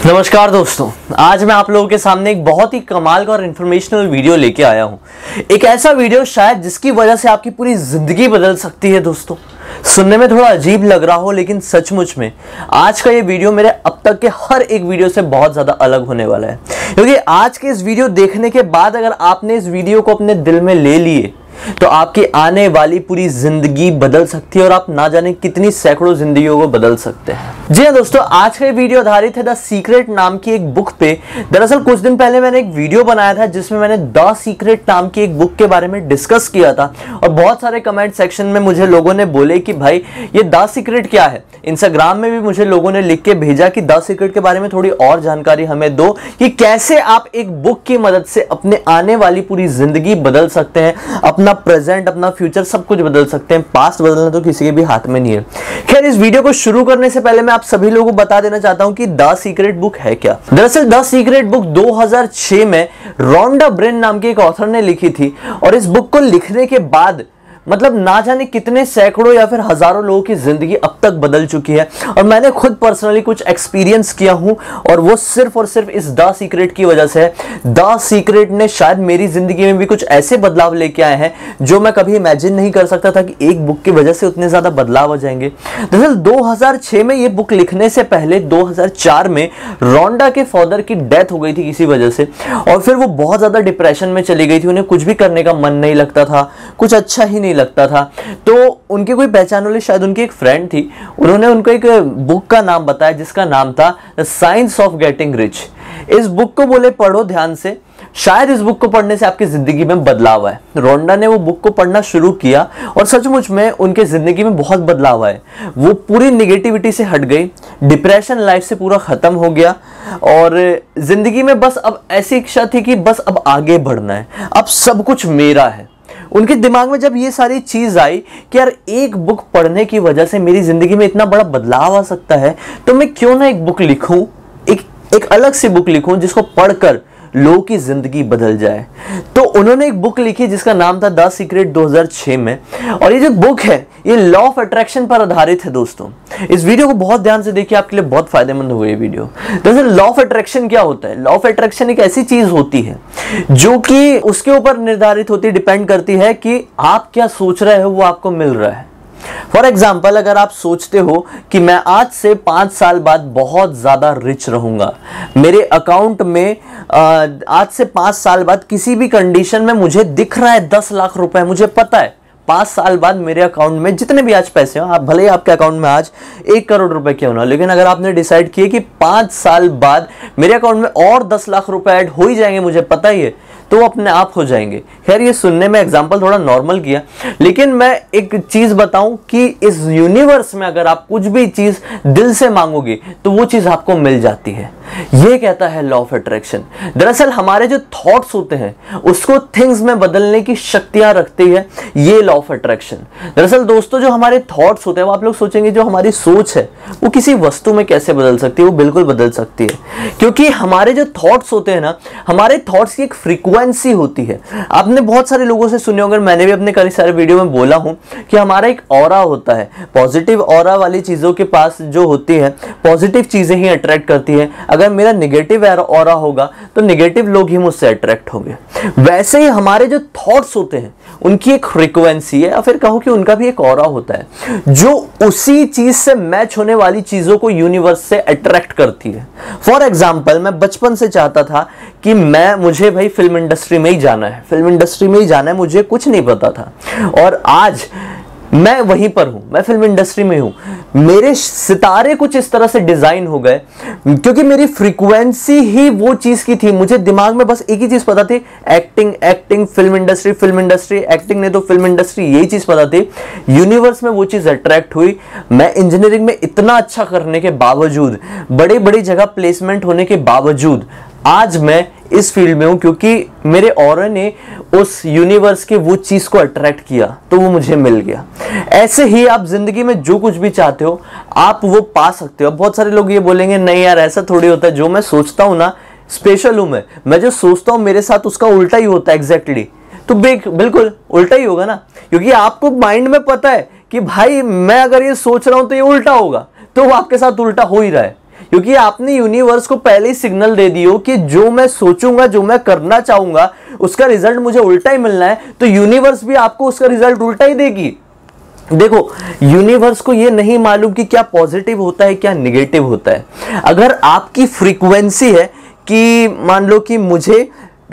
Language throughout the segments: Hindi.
नमस्कार दोस्तों, आज मैं आप लोगों के सामने एक बहुत ही कमाल का और इन्फॉर्मेशनल वीडियो लेके आया हूं। एक ऐसा वीडियो शायद जिसकी वजह से आपकी पूरी जिंदगी बदल सकती है। दोस्तों, सुनने में थोड़ा अजीब लग रहा हो, लेकिन सचमुच में आज का ये वीडियो मेरे अब तक के हर एक वीडियो से बहुत ज्यादा अलग होने वाला है। क्योंकि आज के इस वीडियो देखने के बाद अगर आपने इस वीडियो को अपने दिल में ले लिए तो आपकी आने वाली पूरी जिंदगी बदल सकती है और आप ना जाने कितनी सैकड़ों जिंदगियों को बदल सकते हैं। जी हाँ दोस्तों, आज का वीडियो आधारित है द सीक्रेट नाम की एक बुक पे। दरअसल कुछ दिन पहले मैंने एक वीडियो बनाया था जिसमें मैंने द सीक्रेट नाम की एक बुक के बारे में डिस्कस किया था और बहुत सारे कमेंट सेक्शन में मुझे लोगों ने बोले कि भाई ये द सीक्रेट क्या है। इंस्टाग्राम में भी मुझे लोगों ने लिख के भेजा कि द सीक्रेट के बारे में थोड़ी और जानकारी हमें दो कि कैसे आप एक बुक की मदद से अपने आने वाली पूरी जिंदगी बदल सकते हैं, अपना प्रेजेंट, अपना फ्यूचर सब कुछ बदल सकते हैं। पास्ट बदलना तो किसी के भी हाथ में नहीं है। खैर, इस वीडियो को शुरू करने से पहले मैं आप सभी लोगों को बता देना चाहता हूं कि द सीक्रेट बुक है क्या। दरअसल द सीक्रेट बुक 2006 में रोंडा ब्रेन नाम के एक ऑथर ने लिखी थी और इस बुक को लिखने के बाद मतलब ना जाने कितने सैकड़ों या फिर हजारों लोगों की जिंदगी अब तक बदल चुकी है। और मैंने खुद पर्सनली कुछ एक्सपीरियंस किया हूं और वो सिर्फ और सिर्फ इस द सीक्रेट की वजह से है। द सीक्रेट ने शायद मेरी जिंदगी में भी कुछ ऐसे बदलाव लेके आए हैं जो मैं कभी इमेजिन नहीं कर सकता था कि एक बुक की वजह से उतने ज्यादा बदलाव आ जाएंगे। दरअसल 2006 में ये बुक लिखने से पहले 2004 में रोंडा के फादर की डेथ हो गई थी किसी वजह से और फिर वो बहुत ज्यादा डिप्रेशन में चली गई थी। उन्हें कुछ भी करने का मन नहीं लगता था, कुछ अच्छा ही नहीं लगता था। तो उनकी कोई पहचान वाली शायद उनकी एक फ्रेंड थी, उन्होंने उनको एक बुक का नाम बताया जिसका नाम था the science of getting rich. इस बुक को बोले पढ़ो ध्यान से, शायद इस बुक को पढ़ने से आपकी जिंदगी में बदलाव आए। रोंडा ने वो बुक को पढ़ना शुरू किया और सचमुच में उनके जिंदगी में बहुत बदलाव आए। वो पूरी निगेटिविटी से हट गई, डिप्रेशन लाइफ से पूरा खत्म हो गया और जिंदगी में बस अब ऐसी इच्छा थी कि बस अब आगे बढ़ना है, अब सब कुछ मेरा है। उनके दिमाग में जब ये सारी चीज आई कि यार एक बुक पढ़ने की वजह से मेरी जिंदगी में इतना बड़ा बदलाव आ सकता है, तो मैं क्यों ना एक बुक लिखूं, एक अलग सी बुक लिखूं जिसको पढ़कर लोगों की जिंदगी बदल जाए। तो उन्होंने एक बुक लिखी जिसका नाम था द सीक्रेट 2006 में। और ये जो बुक है ये लॉ ऑफ अट्रैक्शन पर आधारित है। दोस्तों, इस वीडियो को बहुत ध्यान से देखिए, आपके लिए बहुत फायदेमंद होगा ये वीडियो। दरअसल लॉ ऑफ अट्रैक्शन क्या होता है? लॉ ऑफ अट्रैक्शन एक ऐसी चीज होती है जो कि उसके ऊपर निर्धारित होती है, डिपेंड करती है कि आप क्या सोच रहे हो वो आपको मिल रहा है। फॉर एग्जाम्पल, अगर आप सोचते हो कि मैं आज से 5 साल बाद बहुत ज्यादा रिच रहूंगा, मेरे अकाउंट में आज से 5 साल बाद किसी भी कंडीशन में मुझे दिख रहा है 10 लाख रुपए, मुझे पता है 5 साल बाद मेरे अकाउंट में जितने भी आज पैसे हो, आप भले ही आपके अकाउंट में आज 1 करोड़ रुपए क्यों ना, लेकिन अगर आपने डिसाइड किया कि 5 साल बाद मेरे अकाउंट में और 10 लाख रुपए ऐड हो ही जाएंगे, मुझे पता ही है, तो वो अपने आप हो जाएंगे। खैर, ये सुनने में एग्जांपल थोड़ा नॉर्मल किया, लेकिन मैं एक चीज बताऊं कि इस यूनिवर्स में अगर आप कुछ भी चीज दिल से मांगोगे तो वो चीज आपको मिल जाती है। ये कहता है लॉ ऑफ अट्रैक्शन। दरअसल हमारे जो थॉट्स होते हैं उसको थिंग्स में बदलने की शक्तियां रखती है ये लॉ ऑफ अट्रैक्शन। दरअसल दोस्तों, जो हमारे थॉट्स होते हैं वो आप लोग सोचेंगे जो हमारी सोच है वो किसी वस्तु में कैसे बदल सकती है, वो बिल्कुल बदल सकती है। क्योंकि हमारे जो थॉट्स होते हैं ना, हमारे थॉट्स की एक फ्रीक्वेंसी होती है। आपने बहुत सारे लोगों से सुने होंगे, मैंने भी अपने कई सारे वीडियो में बोला हूं कि हमारा एक ऑरा होता है। पॉजिटिव ऑरा वाली चीजों के पास जो होती है, पॉजिटिव चीजें ही अट्रैक्ट करती है। अगर मेरा नेगेटिव ऑरा होगा तो नेगेटिव लोग ही मुझसे अट्रैक्ट होंगे। वैसे ही हमारे जो थॉट्स होते हैं उनकी एक फ्रीक्वेंसी है, या फिर कहो कि उनका भी एक ऑरा होता है जो उसी चीज से मैच होने वाली चीजों को यूनिवर्स से अट्रैक्ट करती है। फॉर एग्जाम्पल, मैं बचपन से चाहता था कि मुझे भाई फिल्म इंडस्ट्री में ही जाना है, फिल्म इंडस्ट्री में ही जाना है, मुझे कुछ नहीं पता था और आज मैं वहीं पर हूं, मैं फिल्म इंडस्ट्री में हूं। मेरे सितारे कुछ इस तरह से डिजाइन हो गए क्योंकि मेरी फ्रीक्वेंसी ही वो चीज की थी। मुझे दिमाग में बस एक ही चीज पता थी, acting acting, film industry, acting नहीं तो फिल्म इंडस्ट्री, यही चीज पता थी। यूनिवर्स में वो चीज अट्रैक्ट हुई। मैं इंजीनियरिंग में इतना अच्छा करने के बावजूद, बड़ी बड़ी जगह प्लेसमेंट होने के बावजूद आज मैं इस फील्ड में हूं क्योंकि मेरे ऑरा ने उस यूनिवर्स के वो चीज को अट्रैक्ट किया तो वो मुझे मिल गया। ऐसे ही आप जिंदगी में जो कुछ भी चाहते हो आप वो पा सकते हो। बहुत सारे लोग ये बोलेंगे नहीं यार ऐसा थोड़ी होता है, जो मैं सोचता हूं ना स्पेशल हूं मैं जो सोचता हूं मेरे साथ उसका उल्टा ही होता है एग्जैक्टली। तो बिल्कुल उल्टा ही होगा ना, क्योंकि आपको माइंड में पता है कि भाई मैं अगर ये सोच रहा हूं तो ये उल्टा होगा, तो वो आपके साथ उल्टा हो ही रहा है। क्योंकि आपने यूनिवर्स को पहले ही सिग्नल दे दियो कि जो मैं सोचूंगा, जो मैं करना चाहूंगा, उसका रिजल्ट मुझे उल्टा ही मिलना है, तो यूनिवर्स भी आपको उसका रिजल्ट उल्टा ही देगी। देखो, यूनिवर्स को यह नहीं मालूम कि क्या पॉजिटिव होता है, क्या निगेटिव होता है। अगर आपकी फ्रीक्वेंसी है कि मान लो कि मुझे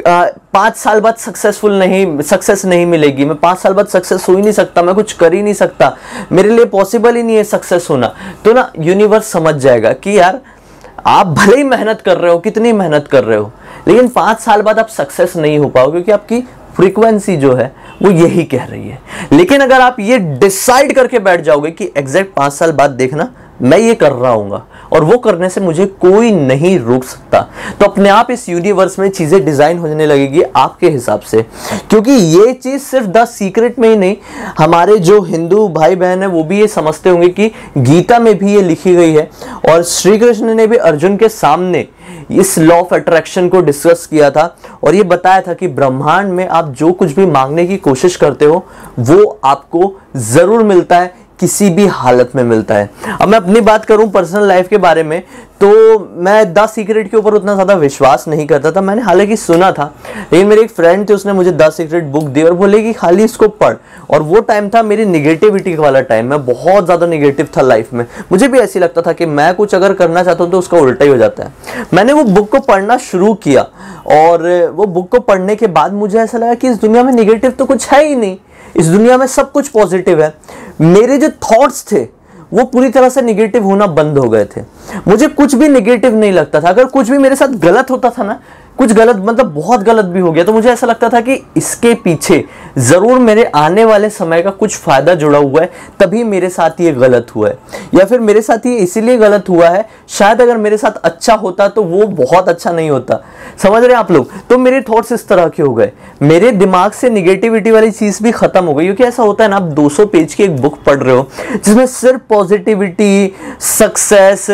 5 साल बाद सक्सेस नहीं मिलेगी, मैं 5 साल बाद सक्सेस हो ही नहीं सकता, मैं कुछ कर ही नहीं सकता, मेरे लिए पॉसिबल ही नहीं है सक्सेस होना, तो ना यूनिवर्स समझ जाएगा कि यार आप भले ही मेहनत कर रहे हो, कितनी मेहनत कर रहे हो, लेकिन 5 साल बाद आप सक्सेस नहीं हो पाओगे, क्योंकि आपकी फ्रीक्वेंसी जो है वो यही कह रही है। लेकिन अगर आप ये डिसाइड करके बैठ जाओगे कि एग्जैक्ट 5 साल बाद देखना मैं ये कर रहा हूंगा और वो करने से मुझे कोई नहीं रोक सकता, तो अपने आप इस यूनिवर्स में चीजें डिजाइन होने लगेगी आपके हिसाब से। क्योंकि ये चीज सिर्फ द सीक्रेट में ही नहीं, हमारे जो हिंदू भाई बहन है वो भी ये समझते होंगे कि गीता में भी ये लिखी गई है, और श्री कृष्ण ने भी अर्जुन के सामने इस लॉ ऑफ अट्रैक्शन को डिस्कस किया था और ये बताया था कि ब्रह्मांड में आप जो कुछ भी मांगने की कोशिश करते हो वो आपको जरूर मिलता है, किसी भी हालत में मिलता है। अब मैं अपनी बात करूं पर्सनल लाइफ के बारे में, तो मैं द सीक्रेट के ऊपर उतना ज़्यादा विश्वास नहीं करता था। मैंने हालांकि सुना था, लेकिन मेरे एक फ्रेंड थे, उसने मुझे द सीक्रेट बुक दी और बोले कि खाली इसको पढ़। और वो टाइम था मेरी निगेटिविटी वाला टाइम, मैं बहुत ज़्यादा निगेटिव था लाइफ में। मुझे भी ऐसी लगता था कि मैं कुछ अगर करना चाहता हूँ तो उसका उल्टा ही हो जाता है। मैंने वो बुक को पढ़ना शुरू किया और वो बुक को पढ़ने के बाद मुझे ऐसा लगा कि इस दुनिया में निगेटिव तो कुछ है ही नहीं, इस दुनिया में सब कुछ पॉजिटिव है। मेरे जो थॉट्स थे वो पूरी तरह से निगेटिव होना बंद हो गए थे। मुझे कुछ भी निगेटिव नहीं लगता था। अगर कुछ भी मेरे साथ गलत होता था ना, कुछ गलत मतलब बहुत गलत भी हो गया, तो मुझे ऐसा लगता था कि इसके पीछे जरूर मेरे आने वाले समय का कुछ फायदा जुड़ा हुआ है, तभी मेरे साथ ये गलत हुआ है, या फिर मेरे साथ ये इसीलिए गलत हुआ है, शायद अगर मेरे साथ अच्छा होता तो वो बहुत अच्छा नहीं होता। समझ रहे हैं आप लोग? तो मेरे थॉट्स इस तरह के हो गए, मेरे दिमाग से निगेटिविटी वाली चीज भी खत्म हो गई। क्योंकि ऐसा होता है ना, आप 200 पेज की एक बुक पढ़ रहे हो जिसमें सिर्फ पॉजिटिविटी, सक्सेस,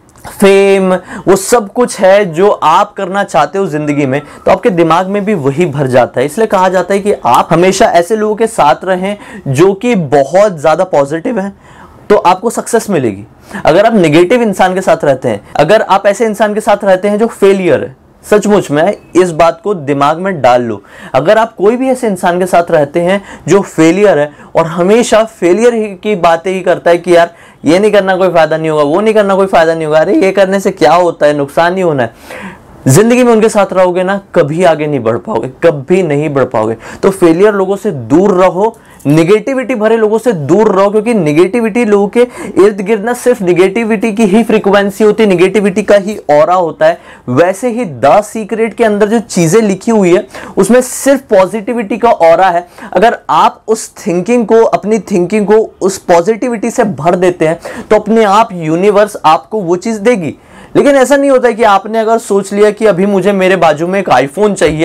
फेम, वो सब कुछ है जो आप करना चाहते हो जिंदगी में, तो आपके दिमाग में भी वही भर जाता है। इसलिए कहा जाता है कि आप हमेशा ऐसे लोगों के साथ रहें जो कि बहुत ज्यादा पॉजिटिव हैं, तो आपको सक्सेस मिलेगी। अगर आप नेगेटिव इंसान के साथ रहते हैं, अगर आप ऐसे इंसान के साथ रहते हैं जो फेलियर है, सचमुच में इस बात को दिमाग में डाल लो, अगर आप कोई भी ऐसे इंसान के साथ रहते हैं जो फेलियर है और हमेशा फेलियर की बातें ही करता है कि यार ये नहीं करना कोई फायदा नहीं होगा, वो नहीं करना कोई फायदा नहीं होगा, अरे ये करने से क्या होता है, नुकसान नहीं होना है, जिंदगी में उनके साथ रहोगे ना, कभी आगे नहीं बढ़ पाओगे, कभी नहीं बढ़ पाओगे। तो फेलियर लोगों से दूर रहो, निगेटिविटी भरे लोगों से दूर रहो, क्योंकि निगेटिविटी लोगों के इर्द गिर्द ना सिर्फ निगेटिविटी की ही फ्रीक्वेंसी होती है, निगेटिविटी का ही ऑरा होता है। वैसे ही द सीक्रेट के अंदर जो चीजें लिखी हुई है उसमें सिर्फ पॉजिटिविटी का ऑरा है। अगर आप उस थिंकिंग को, अपनी थिंकिंग को उस पॉजिटिविटी से भर देते हैं तो अपने आप यूनिवर्स आपको वो चीज देगी। लेकिन ऐसा नहीं होता है कि आपने अगर सोच लिया कि अभी मुझे मेरे बाजू में एक आईफोन चाहिए,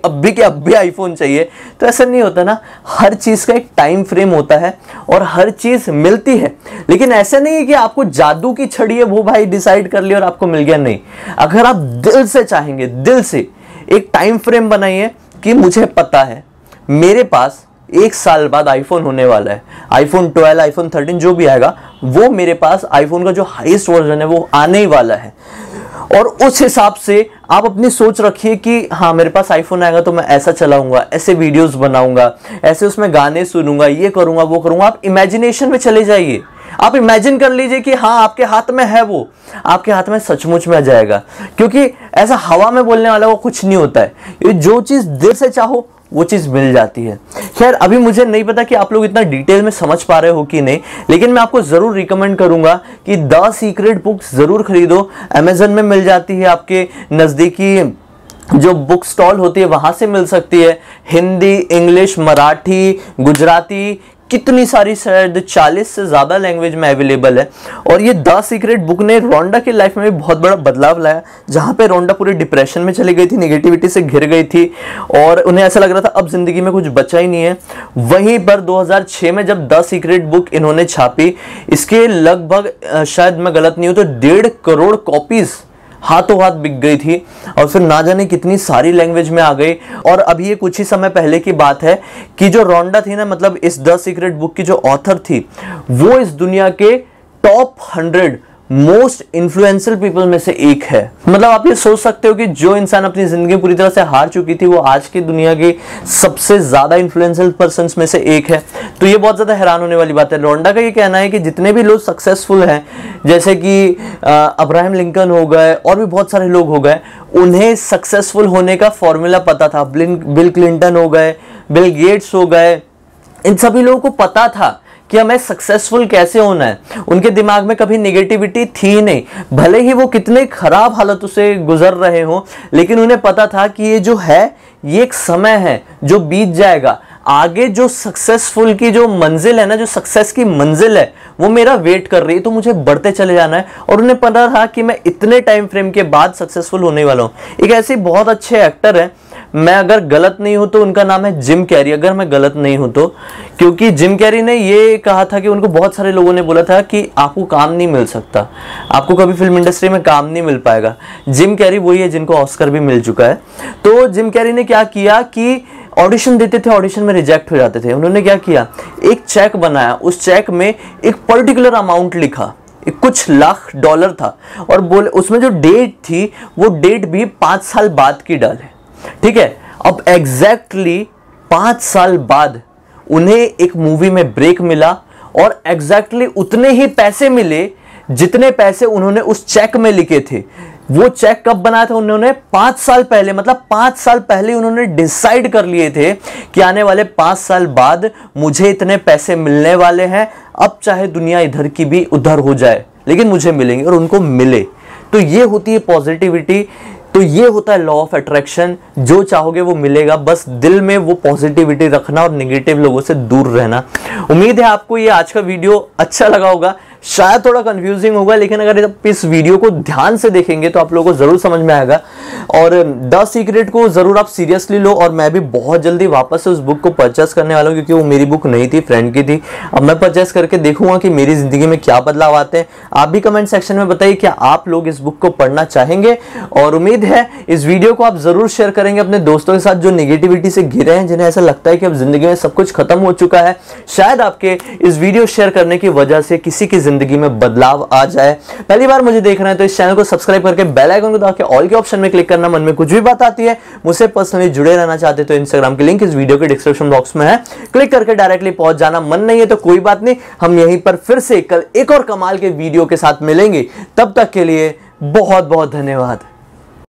अभी आईफोन चाहिए, तो ऐसा नहीं होता ना। हर चीज का एक टाइम फ्रेम होता है और हर चीज मिलती है, लेकिन ऐसा नहीं है कि आपको जादू की छड़ी है वो भाई डिसाइड कर लिया और आपको मिल गया। नहीं, अगर आप दिल से चाहेंगे, दिल से एक टाइम फ्रेम बनाइए कि मुझे पता है मेरे पास 1 साल बाद आईफोन होने वाला है, आईफोन 12, आईफोन 13 जो भी आएगा, वो मेरे पास आईफोन का जो हाईएस्ट वर्जन है वो आने ही वाला है। और उस हिसाब से आप अपनी सोच रखिए कि हाँ मेरे पास आईफोन आएगा तो मैं ऐसा चलाऊंगा, ऐसे वीडियोस बनाऊंगा, ऐसे उसमें गाने सुनूंगा, ये करूंगा वो करूंगा। आप इमेजिनेशन में चले जाइए, आप इमेजिन कर लीजिए कि हाँ आपके हाथ में है, वो आपके हाथ में सचमुच में आ जाएगा। क्योंकि ऐसा हवा में बोलने वाला वो कुछ नहीं होता है, जो चीज दिल से चाहो वो चीज मिल जाती है। खैर अभी मुझे नहीं पता कि आप लोग इतना डिटेल में समझ पा रहे हो कि नहीं, लेकिन मैं आपको जरूर रिकमेंड करूंगा कि द सीक्रेट बुक जरूर खरीदो। अमेजन में मिल जाती है, आपके नजदीकी जो बुक स्टॉल होती है वहां से मिल सकती है। हिंदी, इंग्लिश, मराठी, गुजराती, कितनी सारी, शायद 40 से ज्यादा लैंग्वेज में अवेलेबल है। और ये द सीक्रेट बुक ने रोंडा की लाइफ में भी बहुत बड़ा बदलाव लाया। जहां पे रोंडा पूरी डिप्रेशन में चली गई थी, नेगेटिविटी से घिर गई थी और उन्हें ऐसा लग रहा था अब जिंदगी में कुछ बचा ही नहीं है, वहीं पर 2006 में जब द सीक्रेट बुक इन्होंने छापी, इसके लगभग शायद मैं गलत नहीं हूं तो 1.5 करोड़ कॉपीज हाथों हाथ बिक गई थी और फिर ना जाने कितनी सारी लैंग्वेज में आ गई। और अभी ये कुछ ही समय पहले की बात है कि जो रोंडा थी ना, मतलब इस द सीक्रेट बुक की जो ऑथर थी, वो इस दुनिया के टॉप 100 मोस्ट इन्फ्लुएंशियल पीपल में से एक है। मतलब आप ये सोच सकते हो कि जो इंसान अपनी जिंदगी पूरी तरह से हार चुकी थी वो आज की दुनिया के सबसे ज्यादा इन्फ्लुएंशियल पर्सन्स में से एक है। तो ये बहुत ज्यादा हैरान होने वाली बात है। रोंडा का ये कहना है कि जितने भी लोग सक्सेसफुल हैं, जैसे कि अब्राहम लिंकन हो गए और भी बहुत सारे लोग हो गए, उन्हें सक्सेसफुल होने का फॉर्मूला पता था। बिल क्लिंटन हो गए, बिल गेट्स हो गए, इन सभी लोगों को पता था कि हमें सक्सेसफुल कैसे होना है। उनके दिमाग में कभी नेगेटिविटी थी नहीं, भले ही वो कितने खराब हालातों से गुजर रहे हो, लेकिन उन्हें पता था कि ये जो है ये एक समय है जो बीत जाएगा। आगे जो सक्सेसफुल की जो मंजिल है ना, जो सक्सेस की मंजिल है, वो मेरा वेट कर रही है, तो मुझे बढ़ते चले जाना है। और उन्हें पता था कि मैं इतने टाइम फ्रेम के बाद सक्सेसफुल होने वाला हूं। एक ऐसे बहुत अच्छे एक्टर है, मैं अगर गलत नहीं हूं तो उनका नाम है जिम कैरी, अगर मैं गलत नहीं हूं तो, क्योंकि जिम कैरी ने ये कहा था कि उनको बहुत सारे लोगों ने बोला था कि आपको काम नहीं मिल सकता, आपको कभी फिल्म इंडस्ट्री में काम नहीं मिल पाएगा। जिम कैरी वही है जिनको ऑस्कर भी मिल चुका है। तो जिम कैरी ने क्या किया कि ऑडिशन देते थे, ऑडिशन में रिजेक्ट हो जाते थे। उन्होंने क्या किया, एक चेक बनाया, उस चेक में एक पर्टिकुलर अमाउंट लिखा, कुछ लाख डॉलर था, और बोले उसमें जो डेट थी वो डेट भी 5 साल बाद की डाले। ठीक है, अब एग्जैक्टली 5 साल बाद उन्हें एक मूवी में ब्रेक मिला और एग्जैक्टली उतने ही पैसे मिले जितने पैसे उन्होंने उस चेक में लिखे थे। वो चेक कब बनाया था उन्होंने? 5 साल पहले। मतलब 5 साल पहले उन्होंने डिसाइड कर लिए थे कि आने वाले 5 साल बाद मुझे इतने पैसे मिलने वाले हैं, अब चाहे दुनिया इधर की भी उधर हो जाए लेकिन मुझे मिलेंगे, और उनको मिले। तो ये होती है पॉजिटिविटी, तो ये होता है लॉ ऑफ अट्रैक्शन। जो चाहोगे वो मिलेगा, बस दिल में वो पॉजिटिविटी रखना और नेगेटिव लोगों से दूर रहना। उम्मीद है आपको ये आज का वीडियो अच्छा लगा होगा। शायद थोड़ा कंफ्यूजिंग होगा, लेकिन अगर आप इस वीडियो को ध्यान से देखेंगे तो आप लोगों को जरूर समझ में आएगा। और द सीक्रेट को जरूर आप सीरियसली लो, और मैं भी बहुत जल्दी वापस से उस बुक को परचेस करने वाला हूँ, क्योंकि वो मेरी बुक नहीं थी, फ्रेंड की थी। अब मैं परचेस करके देखूंगा कि मेरी जिंदगी में क्या बदलाव आते हैं। आप भी कमेंट सेक्शन में बताइए क्या आप लोग इस बुक को पढ़ना चाहेंगे। और उम्मीद है इस वीडियो को आप जरूर शेयर करेंगे अपने दोस्तों के साथ जो नेगेटिविटी से घिरे हैं, जिन्हें ऐसा लगता है कि अब जिंदगी में सब कुछ खत्म हो चुका है। शायद आपके इस वीडियो शेयर करने की वजह से किसी की जिंदगी में बदलाव आ जाए। पहली बार मुझे देख रहे हैं तो इस चैनल को सब्सक्राइब करके बेल आइकन को दबा के ऑल के ऑप्शन में क्लिक करना। मन में कुछ भी बात आती है, मुझसे पर्सनली जुड़े रहना चाहते तो इंस्टाग्राम की लिंक इस वीडियो के डिस्क्रिप्शन बॉक्स में है, क्लिक करके डायरेक्टली पहुंच जाना। मन नहीं है तो कोई बात नहीं, हम यहीं पर फिर से कल एक और कमाल के वीडियो के साथ मिलेंगे। तब तक के लिए बहुत बहुत धन्यवाद।